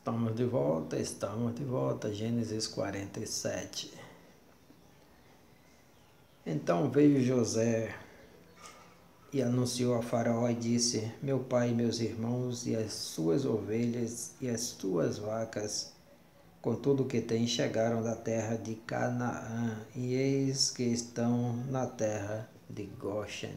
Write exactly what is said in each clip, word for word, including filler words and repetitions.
Estamos de volta, estamos de volta, Gênesis quarenta e sete. Então veio José e anunciou a Faraó e disse: Meu pai e meus irmãos, e as suas ovelhas e as suas vacas, com tudo o que tem, chegaram da terra de Canaã, e eis que estão na terra de Goshen.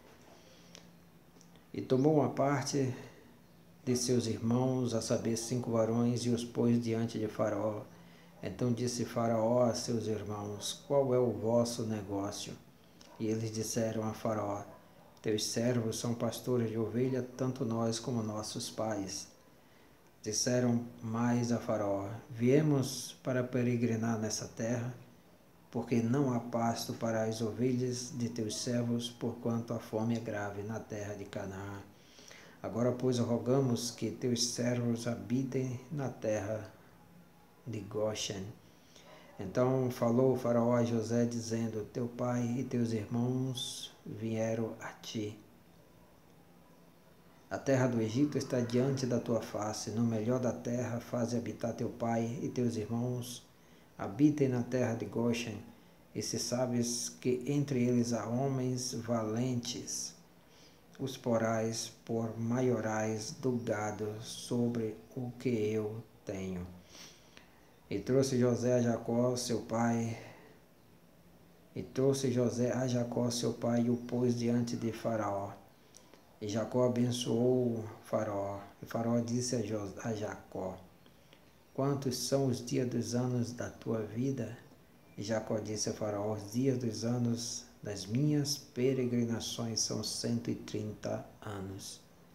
E tomou uma parte de seus irmãos, a saber, cinco varões, e os pôs diante de Faraó. Então disse Faraó a seus irmãos: Qual é o vosso negócio? E eles disseram a Faraó: Teus servos são pastores de ovelha, tanto nós como nossos pais. Disseram mais a Faraó: Viemos para peregrinar nessa terra, porque não há pasto para as ovelhas de teus servos, porquanto a fome é grave na terra de Canaã. Agora, pois, rogamos que teus servos habitem na terra de Goshen. Então falou o Faraó a José, dizendo: Teu pai e teus irmãos vieram a ti. A terra do Egito está diante da tua face. No melhor da terra faze habitar teu pai e teus irmãos. Habitem na terra de Goshen. E se sabes que entre eles há homens valentes, os porás por maiorais do gado sobre o que eu tenho. E trouxe José a Jacó, seu pai, e trouxe José a Jacó, seu pai, e o pôs diante de Faraó. E Jacó abençoou Faraó. E Faraó disse a, jo a Jacó: Quantos são os dias dos anos da tua vida? E Jacó disse a Faraó: Os dias dos anos das minhas peregrinações são cento e trinta anos.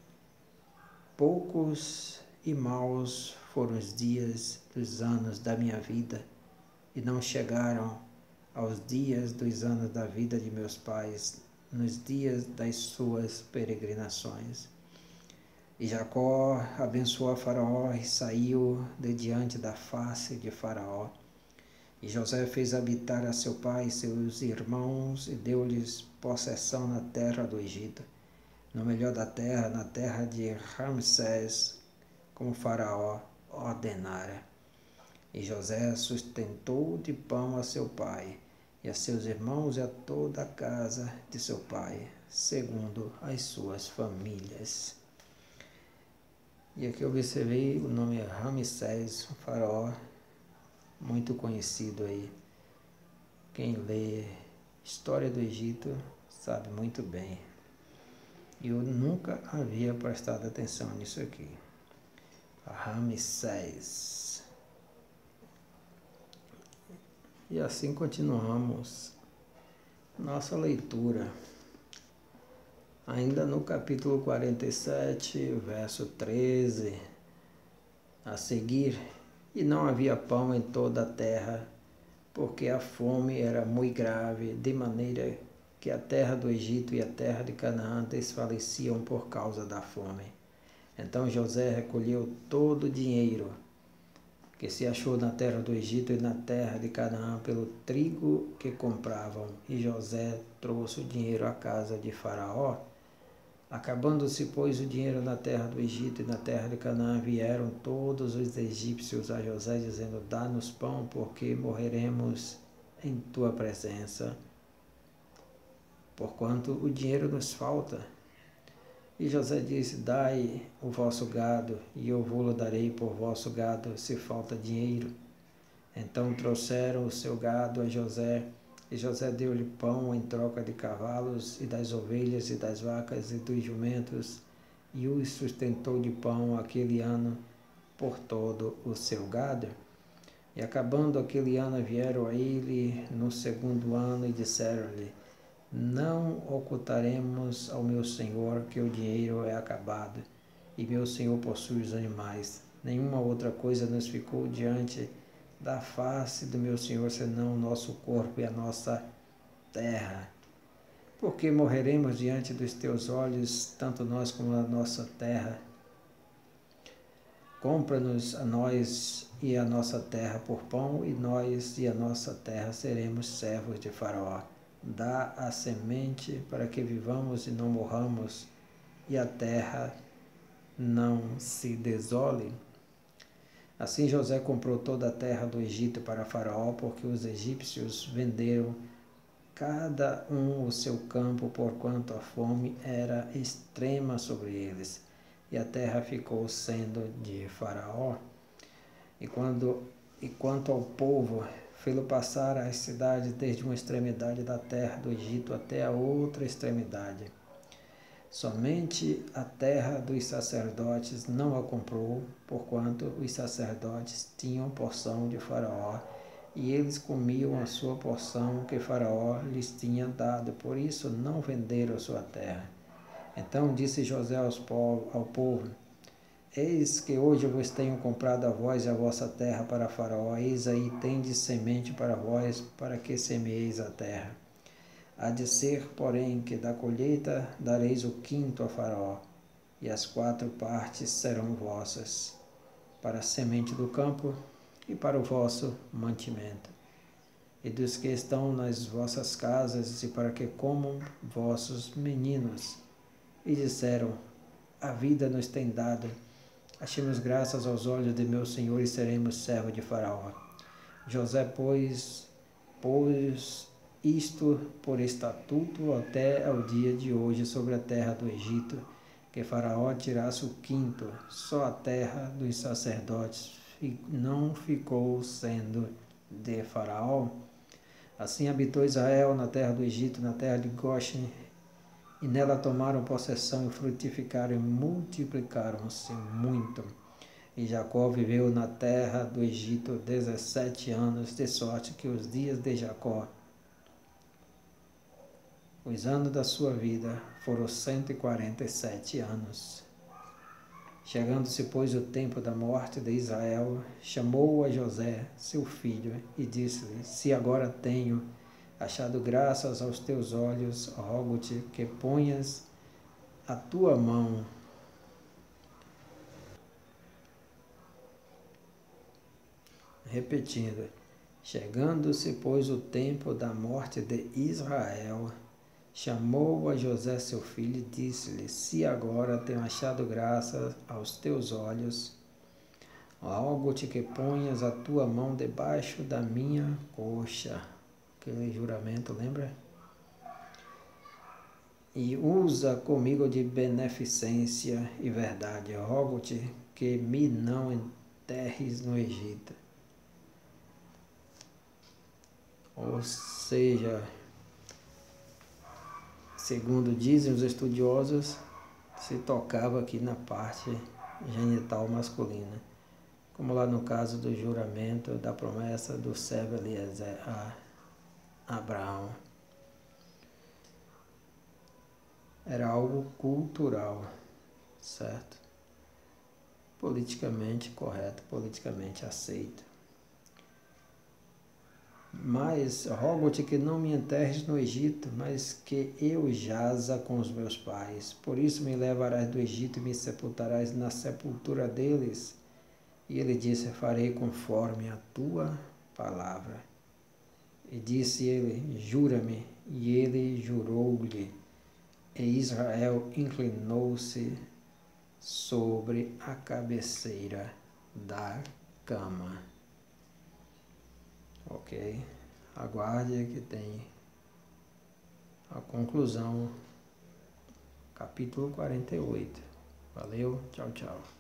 Poucos e maus foram os dias dos anos da minha vida, e não chegaram aos dias dos anos da vida de meus pais, nos dias das suas peregrinações. E Jacó abençoou a Faraó e saiu de diante da face de Faraó. E José fez habitar a seu pai e seus irmãos, e deu-lhes possessão na terra do Egito, no melhor da terra, na terra de Ramsés, como Faraó ordenara. E José sustentou de pão a seu pai, e a seus irmãos e a toda a casa de seu pai, segundo as suas famílias. E aqui eu observei o nome Ramsés, um faraó muito conhecido aí. Quem lê História do Egito sabe muito bem. E eu nunca havia prestado atenção nisso aqui. Ramsés. E assim continuamos nossa leitura. Ainda no capítulo quarenta e sete, verso treze, a seguir: E não havia pão em toda a terra, porque a fome era muito grave, de maneira que a terra do Egito e a terra de Canaã desfaleciam por causa da fome. Então José recolheu todo o dinheiro que se achou na terra do Egito e na terra de Canaã pelo trigo que compravam, e José trouxe o dinheiro à casa de Faraó. Acabando-se, pois, o dinheiro na terra do Egito e na terra de Canaã, vieram todos os egípcios a José, dizendo: Dá-nos pão, porque morreremos em tua presença, porquanto o dinheiro nos falta. E José disse: Dai o vosso gado, e eu vou-lo darei por vosso gado, se falta dinheiro. Então trouxeram o seu gado a José, e José deu-lhe pão em troca de cavalos, e das ovelhas, e das vacas, e dos jumentos, e os sustentou de pão aquele ano por todo o seu gado. E acabando aquele ano, vieram a ele no segundo ano, e disseram-lhe: Não ocultaremos ao meu senhor que o dinheiro é acabado, e meu senhor possui os animais. Nenhuma outra coisa nos ficou diante da face do meu senhor, senão o nosso corpo e a nossa terra. Porque morreremos diante dos teus olhos, tanto nós como a nossa terra. Compra-nos a nós e a nossa terra por pão, e nós e a nossa terra seremos servos de Faraó. Dá a semente para que vivamos e não morramos, e a terra não se desole. Assim José comprou toda a terra do Egito para Faraó, porque os egípcios venderam cada um o seu campo, porquanto a fome era extrema sobre eles. E a terra ficou sendo de Faraó. E, quando, e quanto ao povo, fê-lo passar as cidades desde uma extremidade da terra do Egito até a outra extremidade. Somente a terra dos sacerdotes não a comprou, porquanto os sacerdotes tinham porção de Faraó, e eles comiam a sua porção que Faraó lhes tinha dado, por isso não venderam a sua terra. Então disse José aos povo, ao povo: Eis que hoje vos tenho comprado a vós e a vossa terra para Faraó, eis aí tendes semente para vós, para que semeeis a terra. Há de ser, porém, que da colheita dareis o quinto a Faraó, e as quatro partes serão vossas, para a semente do campo e para o vosso mantimento, e dos que estão nas vossas casas, e para que comam vossos meninos. E disseram: A vida nos tem dado, achemos graças aos olhos de meu senhor e seremos servos de Faraó. José, pois, pôs isto por estatuto até ao dia de hoje sobre a terra do Egito, que Faraó tirasse o quinto, só a terra dos sacerdotes não ficou sendo de Faraó. Assim habitou Israel na terra do Egito, na terra de Goshen, e nela tomaram possessão e frutificaram e multiplicaram-se muito. E Jacó viveu na terra do Egito dezessete anos, de sorte que os dias de Jacó, os anos da sua vida, foram cento e quarenta e sete anos. Chegando-se, pois, o tempo da morte de Israel, chamou a José, seu filho, e disse-lhe: Se agora tenho achado graças aos teus olhos, rogo-te que ponhas a tua mão repetindo. Chegando-se, pois, o tempo da morte de Israel, chamou a José, seu filho, e disse-lhe: Se agora tenho achado graça aos teus olhos, rogo-te que ponhas a tua mão debaixo da minha coxa. Aquele juramento, lembra? E usa comigo de beneficência e verdade. Rogo-te que me não enterres no Egito. Ou seja, segundo dizem os estudiosos, se tocava aqui na parte genital masculina, como lá no caso do juramento da promessa do servo Eliezer a Abraão. Era algo cultural, certo? Politicamente correto, politicamente aceito. Mas rogo-te que não me enterres no Egito, mas que eu jaza com os meus pais. Por isso me levarás do Egito e me sepultarás na sepultura deles. E ele disse: Farei conforme a tua palavra. E disse ele: Jura-me. E ele jurou-lhe. E Israel inclinou-se sobre a cabeceira da cama. Ok? Aguarde que tem a conclusão, capítulo quarenta e oito. Valeu, tchau, tchau.